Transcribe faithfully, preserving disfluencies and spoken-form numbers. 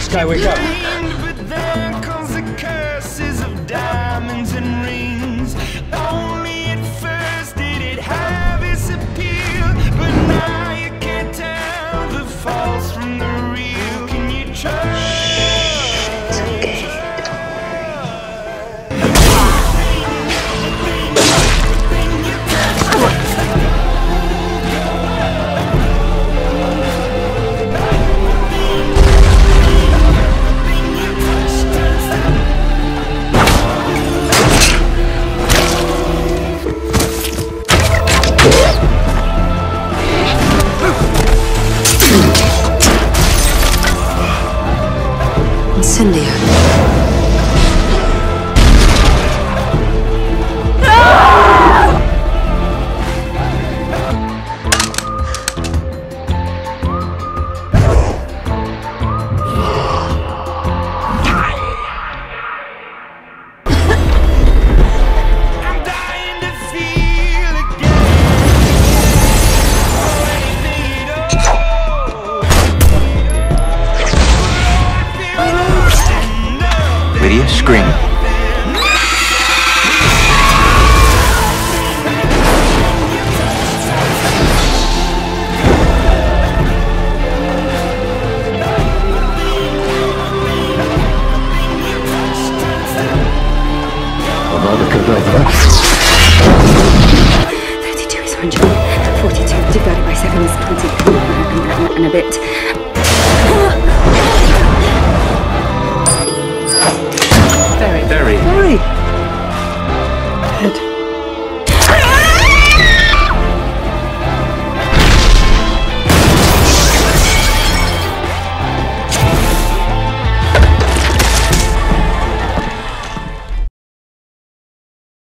Sky, wake up. But then comes the curses of diamonds and rings. Only at first did it have its appeal, but now you can't tell the false from the real. Can you trust? It's okay. Incendio. I'm dying to feel again. Oh, anything at all. Lydia, scream. thirty-two is one hundred. forty-two divided by seven is twenty and a bit.